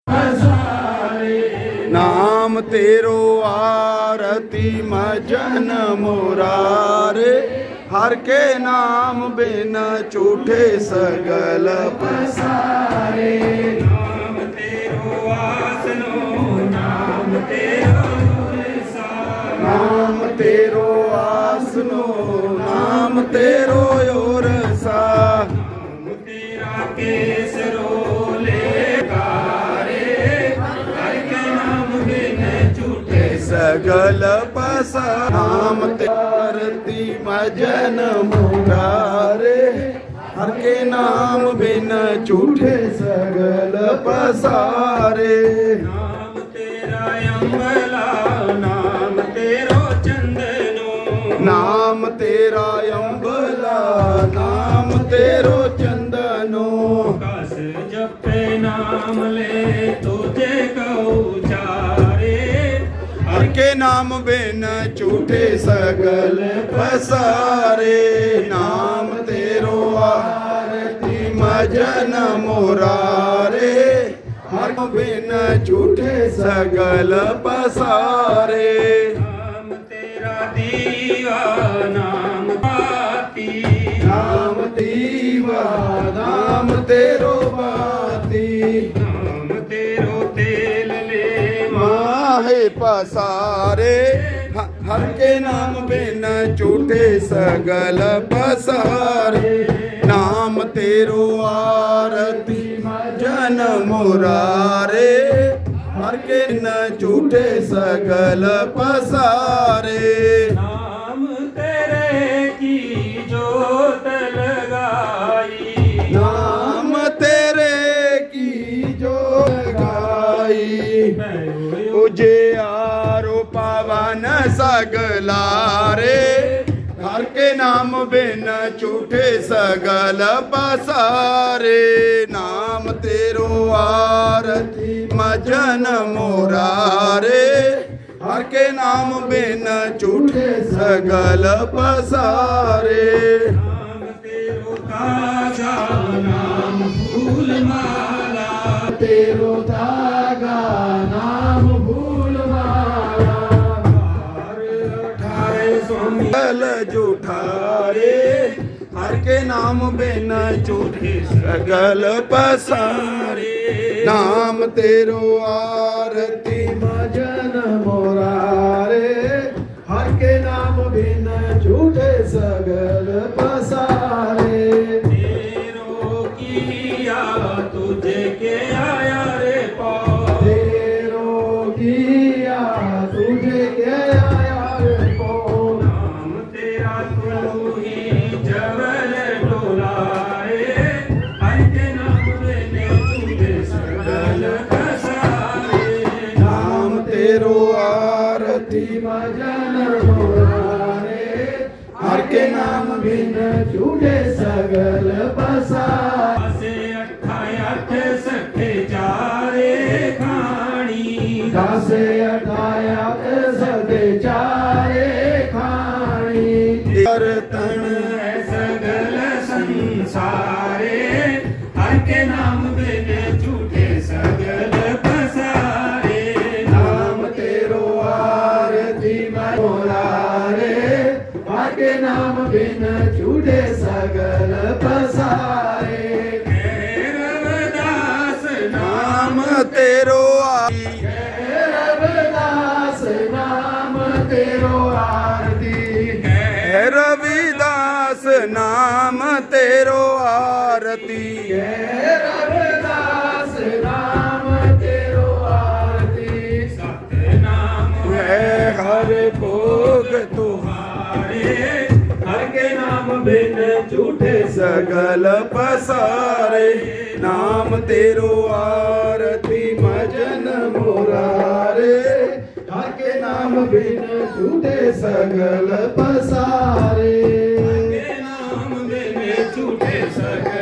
नाम तेरो आरती मजन मुरारे, हर के नाम बिन झूठे सगल पसारे। नाम तेरो आसनो नाम तेरो नाम तेरो आसनो नाम तेरो योरसा, नाम तेरा केसरो लेकारे, हर के नाम बिन झूठे सगल पसा। नाम तेरती मजन मुरारे, हर के नाम बिन झूठे सगल पसारे। नाम तेरा अम्बला नाम तेरो चंदनो, नाम तेरा अम्बला नाम तेरो चंदनो, कस जपे नाम ले तुझे कहू चारे, हर के नाम बिन झूठे सगल पसारे। नाम तेरो आरती मजन मुरारे, हर बिन झूठे सगल पसारे। नाम तेरा दीवा नाम बाती, नाम दीवा नाम तेरो बाती, नाम तेरो तेल ले माहे पसारे, हर के नाम बिन झूठे सगल पसारे। नाम तेरो आरती मजन मुरारे, हर के न झूठे सगल पसारे। नाम तेरे की जोत लगाई, नाम तेरे की जो लगाई, तुझे आरो पावन सगलारे, हर के नाम बिन झूठे सगल पसारे। नाम तेरो आरती मजन मुरारे, हर के नाम बिन झूठे सगल पसारे। नाम तेरो ताजा नाम फूल माला, तेरो धागा नाम भूल माला, गल जूठारे, हर के नाम बिन झूठे सगल पसारे। नाम तेरो आरती मजन मुरारे, हर के नाम बिन झूठे सगल पसारे। तेरो किया तुझे के आया रे पाओ, तेरो किया तुझे के आया रे पाओ, नाम तेरा तू ही जबल डोलाए, हर के नाम बिन झूठे सगल पसारे। नाम तेरो आरती मजन मुरारे, हर के नाम बिन झूठे सगल पसारे। अठ सखे चारे खाणी, दासे अठाया सगे चारे खाणी, कीर्तन है सगल संसारे, हर के नाम बिन झूठे सगल पसारे। नाम तेरो आरती मुरारे, हर के नाम बिन झूठे सगल पसारे। रविदास नाम तेरो रविदास नाम तेरो आरती, रविदास नाम तेरो आरती, रविदास नाम तेरो आरती, सतनाम है हर भोग तुहारे, हर के नाम बिन झूठे सगल पसारे। नाम तेरो आरती मजन मुरारे, हर के नाम बिन झूठे सगल पसारे। नाम बिन झूठे सगल